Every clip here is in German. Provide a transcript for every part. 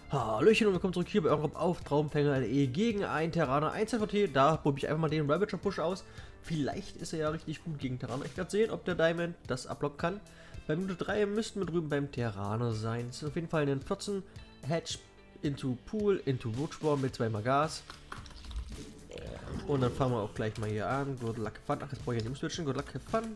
Hallöchen und willkommen zurück hier bei eurem auf Traumfänger.de gegen einen Terraner 1 FVT. Da probiere ich einfach mal den Ravager Push aus. Vielleicht ist er ja richtig gut gegen Terraner. Ich werde sehen, ob der Diamond das ablocken kann. Bei Minute 3 müssten wir drüben beim Terraner sein. Es ist auf jeden Fall ein 14 Hedge into Pool, into Roachborn mit 2 Gas. Und dann fangen wir auch gleich mal hier an. Good luck fun. Ach, jetzt brauche ich ja nicht switchen. Good luck fun.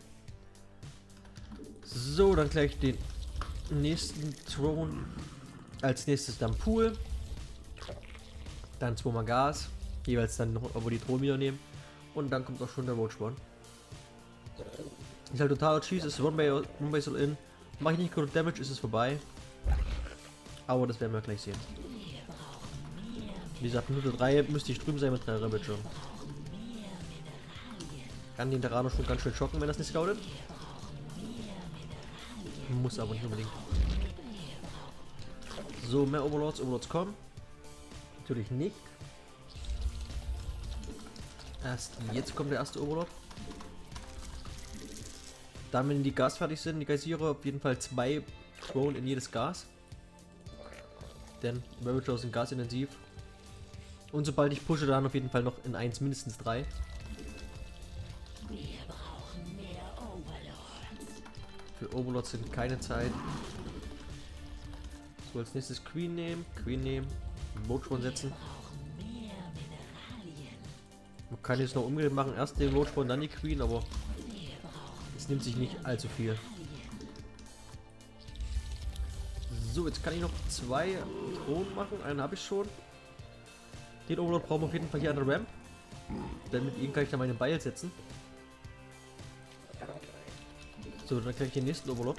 So, dann gleich den nächsten Throne. Als nächstes dann Pool. Dann 2 Gas. Jeweils dann noch, wo die Thron wieder nehmen. Und dann kommt auch schon der Roachborn. Ist halt total cheese, ist One Base All In. Mache ich nicht genug Damage, ist es vorbei. Aber das werden wir gleich sehen. Wie gesagt, Minute 3 müsste ich drüben sein mit 3 Ravager. Kann den Terraner schon ganz schön schocken, wenn das nicht scoutet. Muss aber nicht unbedingt. So, mehr Overlords. Overlords kommen. Natürlich nicht. Erst jetzt kommt der erste Overlord. Dann, wenn die Gas fertig sind, die Geysire, auf jeden Fall 2 Throne in jedes Gas. Denn Ravager sind gasintensiv. Und sobald ich pushe, dann auf jeden Fall noch in 1 mindestens 3. Wir brauchen mehr Overlords. Für Overlords sind keine Zeit. So, als nächstes Queen nehmen, Roachborn setzen. Man kann jetzt noch umgekehrt machen, erst den Roachborn, dann die Queen, aber es nimmt sich nicht allzu viel. So, jetzt kann ich noch 2 Thronen machen, einen habe ich schon. Den Overlord brauchen wir auf jeden Fall hier an der Ramp. Denn mit ihm kann ich dann meine Beil setzen. So, dann kriege ich den nächsten Overlord.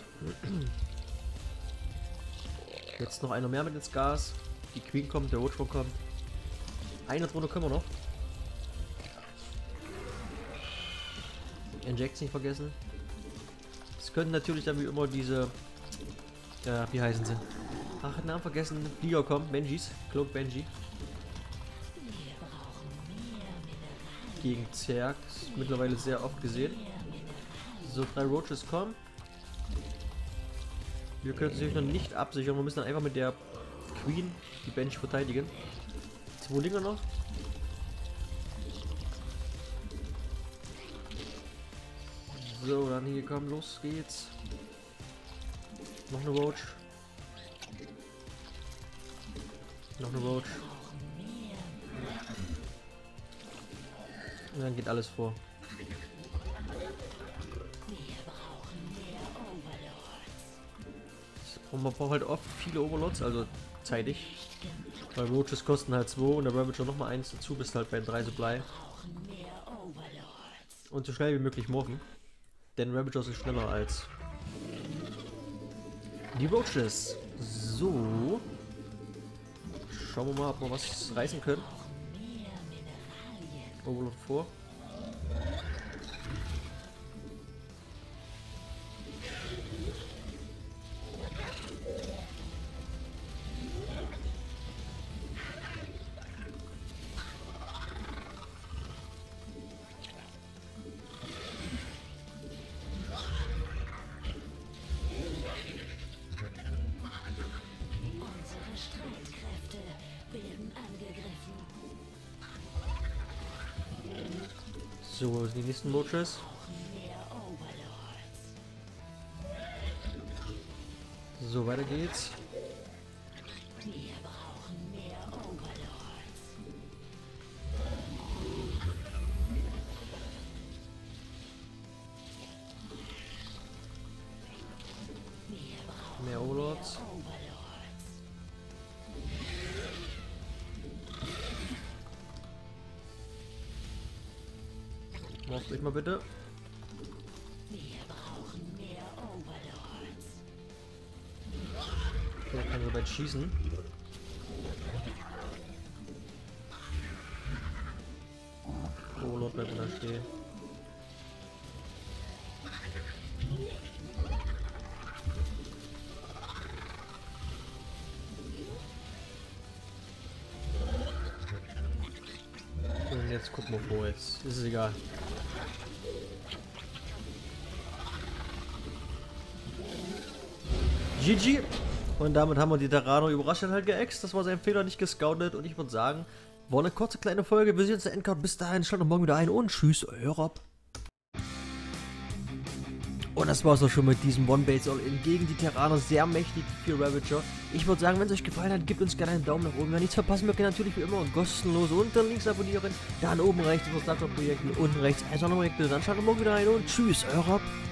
Jetzt noch einer mehr mit ins Gas. Die Queen kommt, der Roachborn kommt. Eine Drohne können wir noch. Injects nicht vergessen. Es könnten natürlich dann wie immer diese... wie heißen sie? Ach, Namen vergessen. Flieger kommen. Benjis. Cloak Benji. Gegen Zerg. Mittlerweile sehr oft gesehen. So, 3 Roaches kommen. Wir können sich noch nicht absichern. Wir müssen dann einfach mit der Queen die Bench verteidigen. 2 Dinger noch. So, dann hier kommen, los geht's. Noch eine Roach. Noch eine Roach. Und dann geht alles vor. Und man braucht halt oft viele Overlords, also zeitig. Weil Roaches kosten halt 2 und der Ravager nochmal 1 dazu, bis halt bei 3 Supply. Und so schnell wie möglich morphen. Denn Ravager ist schneller als die Roaches. So. Schauen wir mal, ob wir was reißen können. Overlord vor. So, die nächsten Roaches. So, weiter geht's. Wir brauchen mehr Overlords. Mehr Overlords. Macht euch mal bitte. Wir brauchen mehr Overlords. Der kann so weit schießen. Overlord bleibt da stehen. Und jetzt gucken wir vor, jetzt ist es egal. GG. Und damit haben wir die Terraner überraschend halt geäxt. Das war sein Fehler, nicht gescoutet. Und ich würde sagen, war eine kurze kleine Folge. Wir sehen uns in der Endcard. Bis dahin, schaltet morgen wieder ein und tschüss, euer Rob. Und das war's auch schon mit diesem One-Base All-In gegen die Terraner. Sehr mächtig, die 4 Ravager. Ich würde sagen, wenn es euch gefallen hat, gebt uns gerne einen Daumen nach oben. Wenn nichts verpassen mögt ihr natürlich wie immer und kostenlos unter links abonnieren. Dann oben rechts über das Projekt und unten rechts als Projekte. Dann schaltet morgen wieder ein und tschüss, euer Rob.